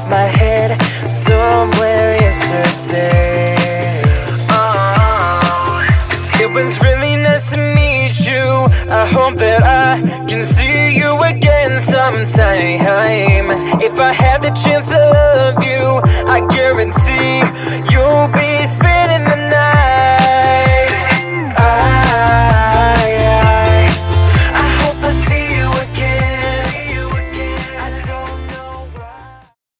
my head somewhere yesterday. It was really nice to meet you. I hope that I can see you again sometime. If I had the chance to love you, I guarantee you'll be spending the night.